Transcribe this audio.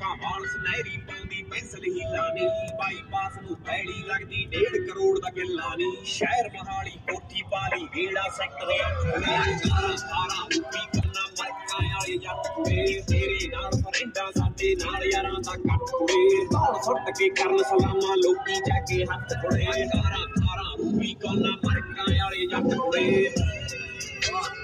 ਅੱਖਾਂ ਵਾਲ ਸੁਨਹਿਰੀ ਪਾਉਂਦੀ ਪੈਨਸਲ ਹੀ ਲਾਣੀ ਬਾਈਪਾਸ ਨੂੰ ਪੈੜੀ ਲੱਗਦੀ 1.5 ਕਰੋੜ ਦਾ ਕਿੱਲਾ ਨੀ ਸ਼ਹਿਰ ਮਹਾਲੀ ਕੋਠੀ ਪਾਲੀ ਗੇੜਾ ਸੈਕਟਰ 18 ਵੀ ਕਰਨਾ ਮਰਕਾਂ ਵਾਲੇ ਜੱਟ ਕੁੜੇ ਤੇਰੇ ਨਾਲ ਫਰੈਂਡਾਂ ਸਾਡੇ ਨਾਲ ਯਾਰਾਂ ਦਾ ਕੱਟ ਕੁੜੇ ਧੌਣ ਸੁੱਟ ਕੇ ਕਰਨ ਸਲਾਮਾਂ ਲੋਕੀ ਜਾ ਕੇ ਹੱਥ ਕੁੜੇ 18 ਵੀ ਕਰਨਾ ਮਰਕਾਂ ਵਾਲੇ ਜੱਟ ਕੁੜੇ